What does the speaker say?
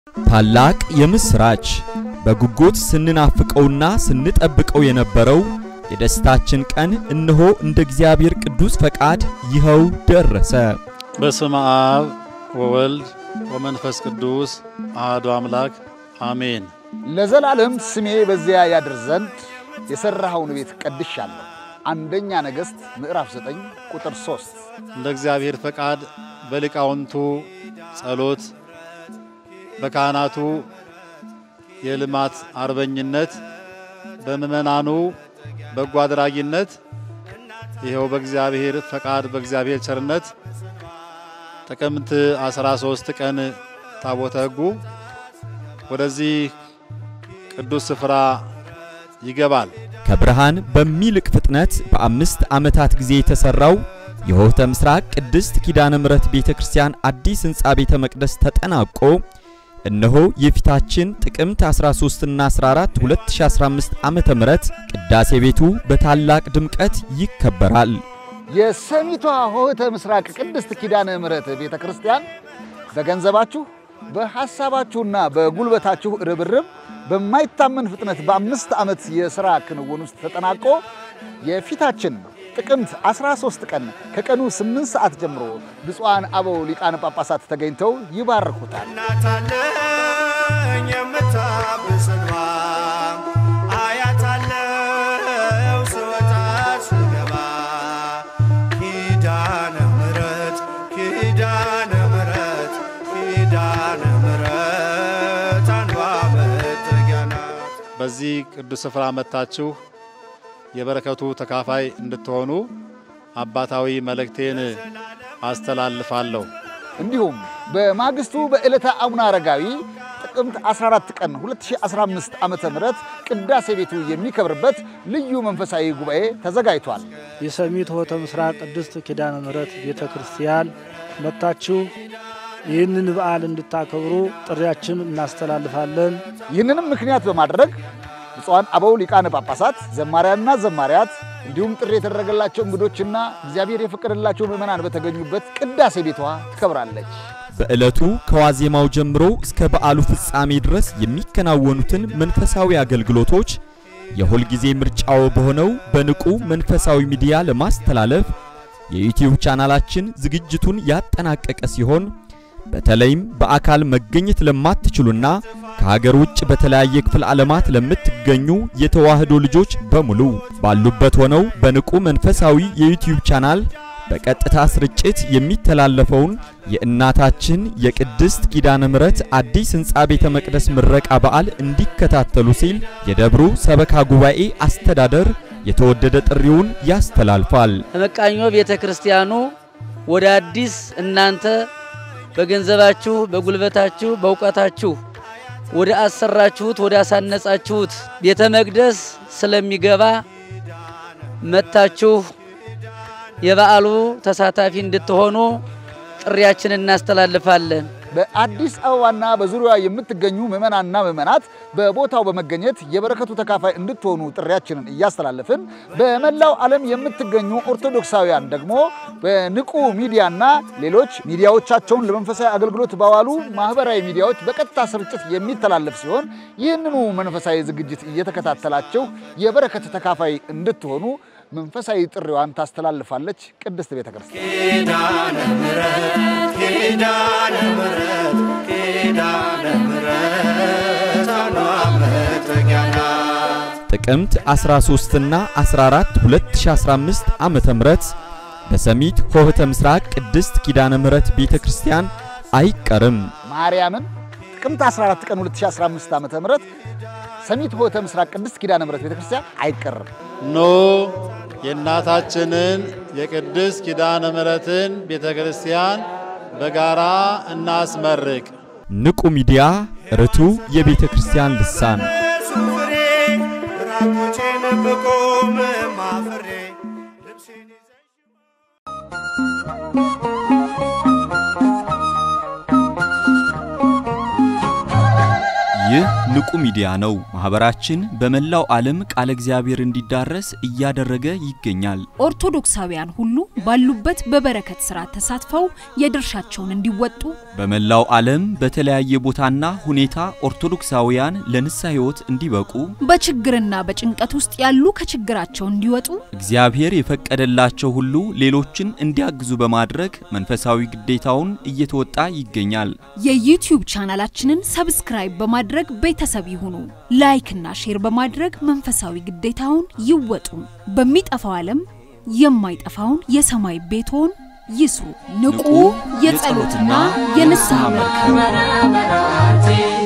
ታላቅ የምስራች በጉጉት ስንናፍቀውና ስንጠብቀው የነበረው የደስታችን ቀን እነሆ እንደ እግዚአብሔር ቅዱስ ፈቃድ ይኸው ደረሰ። በስመ አብ ወወልድ ወመንፈስ ቅዱስ አሐዱ አምላክ አሜን። ለዘላለም ስሜ በዚያ ያድር ዘንድ የሰራኸውን ቤት ቀድሻለሁ። አንደኛ ነገሥት ምዕራፍ 9 ቁጥር 3 እንደ እግዚአብሔር ፈቃድ በሊቃውንቱ ጸሎት በካህናቱ የልማት አርበኝነት በመመናኑ በጎ አድራጊነት ይሄው በእግዚአብሔር ፈቃድ በእግዚአብሔር ቸርነት ጥቅምት 13 ቀን ታቦተ ሕጉ ወደዚህ ቅዱስ ስፍራ ይገባል። ከብርሃን በሚልቅ ፍጥነት በ5 ዓመታት ጊዜ የተሰራው የሆህተ ምስራቅ ቅድስት ኪዳነ ምሕረት ቤተክርስቲያን አዲስ ሕንጻ ቤተ መቅደስ ተጠናቆ እነሆ የፊታችን ጥቅምት 13 እና 14 2015 ዓመተ ምህረት ቅዳሴ ቤቱ በታላቅ ድምቀት ይከበራል። የሰሚቷ ሆህተ ምስራቅ ቅድስት ኪዳነ ምሕረት ቤተክርስቲያን በገንዘባችሁ በሐሳባችሁና በጉልበታችሁ ርብርብ በማይታመን ፍጥነት በ5 ዓመት የሥራ ክንውን ውስጥ ተጠናቆ የፊታችን ጥቅምት 13 ቀን ከቀኑ 8 ሰዓት ጀምሮ ብፁዓን አበው ሊቃነ ጳጳሳት ተገኝተው ይባርኩታል። በዚህ ቅዱስ ስፍራ መጣችሁ የበረከቱ ተካፋይ እንድትሆኑ አባታዊ መልእክቴን አስተላልፋለሁ። እንዲሁም በማግስቱ በዕለተ አቡነ አረጋዊ ጥቅምት 14 ቀን 2015 ዓመተ ምህረት ቅዳሴ ቤቱ የሚከብርበት ልዩ መንፈሳዊ ጉባኤ ተዘጋጅቷል። የሰሚት ሆህተ ምስራቅ ቅድስት ኪዳነ ምሕረት ቤተክርስቲያን መጣችሁ ይህንን በዓል እንድታከብሩ ጥሪያችን እናስተላልፋለን። ይህንንም ምክንያት በማድረግ ብፁዓን አበው ሊቃነ ጳጳሳት ዘማሪያንና ዘማሪያት እንዲሁም ጥሪ የተደረገላቸው እንግዶችና እግዚአብሔር የፈቀደላቸው ምዕመናን በተገኙበት ቅዳሴ ቤቷ ትከብራለች። በዕለቱ ከዋዜማው ጀምሮ እስከ በዓሉ ፍጻሜ ድረስ የሚከናወኑትን መንፈሳዊ አገልግሎቶች የሁል ጊዜ ምርጫው በሆነው በንቁ መንፈሳዊ ሚዲያ ለማስተላለፍ የዩቲዩብ ቻናላችን ዝግጅቱን ያጠናቀቀ ሲሆን በተለይም በአካል መገኘት ለማትችሉና ከሀገር ውጭ በተለያየ ክፍል ዓለማት ለምትገኙ የተዋህዶ ልጆች በሙሉ ባሉበት ሆነው በንቁ መንፈሳዊ የዩቲዩብ ቻናል በቀጥታ ስርጭት የሚተላለፈውን የእናታችን የቅድስት ኪዳነ ምሕረት አዲስ ሕንጻ ቤተ መቅደስ ምረቃ በዓል እንዲከታተሉ ሲል የደብሩ ሰበካ ጉባኤ አስተዳደር የተወደደ ጥሪውን ያስተላልፋል። መቃኞ ቤተክርስቲያኑ ወደ አዲስ እናንተ በገንዘባችሁ በጉልበታችሁ በእውቀታችሁ ወደ አሰራችሁት ወደ አሳነጻችሁት ቤተ መቅደስ ስለሚገባ መጣችሁ የበዓሉ ተሳታፊ እንድትሆኑ ጥሪያችንን እናስተላልፋለን። በአዲስ አበባና በዙሪያዋ የምትገኙ ምዕመናንና ምዕመናት በቦታው በመገኘት የበረከቱ ተካፋይ እንድትሆኑ ጥሪያችንን እያስተላለፍን በመላው ዓለም የምትገኙ ኦርቶዶክሳውያን ደግሞ በንቁ ሚዲያና ሌሎች ሚዲያዎቻቸውን ለመንፈሳዊ አገልግሎት ባዋሉ ማህበራዊ ሚዲያዎች በቀጥታ ስርጭት የሚተላለፍ ሲሆን ይህንኑ መንፈሳዊ ዝግጅት እየተከታተላችሁ የበረከቱ ተካፋይ እንድትሆኑ መንፈሳዊ ጥሪዋን ታስተላልፋለች ቅድስት ቤተክርስቲያን። ኪዳነ ምሕረት ኪዳነ ምሕረት ኪዳነ ምሕረት አኗመተኛና ጥቅምት 13 እና 14 2015 ዓመተ ምህረት በሰሚት ሆህተ ምስራቅ ቅድስት ኪዳነ ምሕረት ቤተክርስቲያን አይቀርም። ማርያምን ጥቅምት 14 ቀን 2015 ዓመተ ምህረት ሰሚት ሆህተ ምስራቅ ቅድስት ኪዳነ ምሕረት ቤተክርስቲያን አይቀርም። ኖ የእናታችንን የቅድስት ኪዳነ ምሕረትን ቤተክርስቲያን በጋራ እናስመርቅ። ንቁ ሚዲያ ርቱ የቤተክርስቲያን ልሳን ይህ ንቁ ሚዲያ ነው። ማህበራችን በመላው ዓለም ቃለ እግዚአብሔር እንዲዳረስ እያደረገ ይገኛል። ኦርቶዶክሳውያን ሁሉ ባሉበት በበረከት ሥራ ተሳትፈው የድርሻቸውን እንዲወጡ በመላው ዓለም በተለያየ ቦታና ሁኔታ ኦርቶዶክሳውያን ለንስሐ ሕይወት እንዲበቁ በችግርና በጭንቀት ውስጥ ያሉ ከችግራቸው እንዲወጡ እግዚአብሔር የፈቀደላቸው ሁሉ ሌሎችን እንዲያግዙ በማድረግ መንፈሳዊ ግዴታውን እየተወጣ ይገኛል። የዩቲዩብ ቻናላችንን ሰብስክራይብ በማድረግ ቤተሰብ ይሁኑ። ላይክ እና ሼር በማድረግ መንፈሳዊ ግዴታውን ይወጡ። በሚጠፋው ዓለም የማይጠፋውን የሰማይ ቤቶን ይስሩ። ንቁ የጸሎትና የንስሐ መርከብ